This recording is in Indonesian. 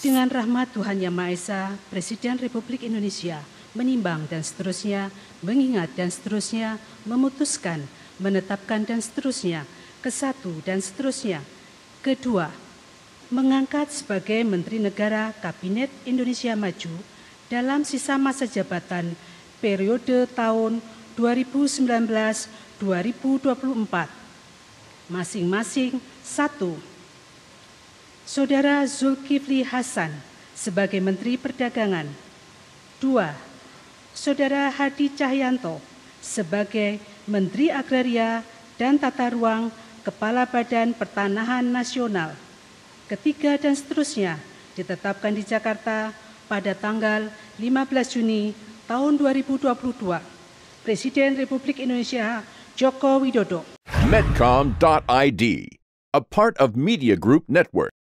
Dengan rahmat Tuhan Yang Maha Esa, Presiden Republik Indonesia menimbang dan seterusnya, mengingat dan seterusnya, memutuskan, menetapkan dan seterusnya, ke-1 dan seterusnya. Kedua, mengangkat sebagai Menteri Negara Kabinet Indonesia Maju dalam sisa masa jabatan periode tahun 2019-2024. Masing-masing 1. Saudara Zulkifli Hasan sebagai Menteri Perdagangan. 2. Saudara Hadi Cahyanto sebagai Menteri Agraria dan Tata Ruang Kepala Badan Pertanahan Nasional. Ketiga dan seterusnya ditetapkan di Jakarta pada tanggal 15 Juni tahun 2022. Presiden Republik Indonesia Joko Widodo. Medcom.id, a part of Media Group Network.